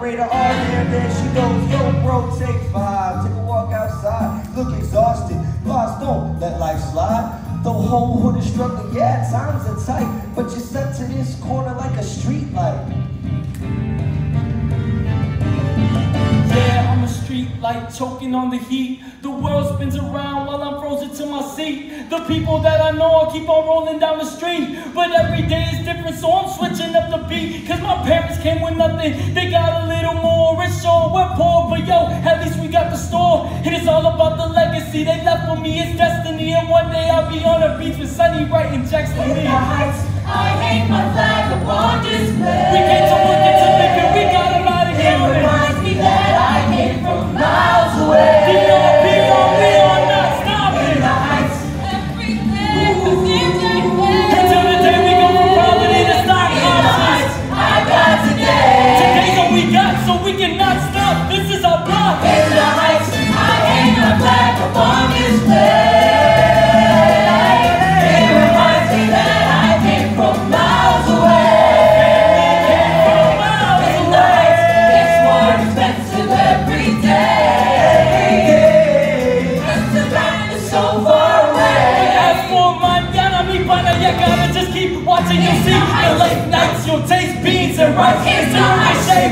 operator on there she goes, yo bro, take 5. Take a walk outside, look exhausted. Boss, don't let life slide. The whole hood is struggling, yeah, times are tight, but you're set to this corner like a street light. Yeah, I'm a street light choking on the heat. The world spins around while I'm frozen to my seat. The people that I know, I keep on rolling down the street. But every day is different, so I'm switching up the beat. Cause my parents came with nothing, they got a little more. It's sure we're poor, but yo, at least we got the store. It is all about the legacy they left for me, it's destiny. And one day I'll be on a beach with Sunny writing checks to me. I hang my flag upon display. We came to work and to live and we got a lot of It reminds me that I came from miles away. We are not stopping. The heights. Every day, Until the day we go from poverty to stock houses. I got today. Today's all we got, so we cannot stop. This is our block. In the heights, I hang my flag upon display. It reminds me that I came from miles away. In the heights, it's more expensive every day. And the land is so far away. As for mañana, mi pana, you gotta just keep watching. You'll see the late nights, you'll taste beans and rice. It's a shame.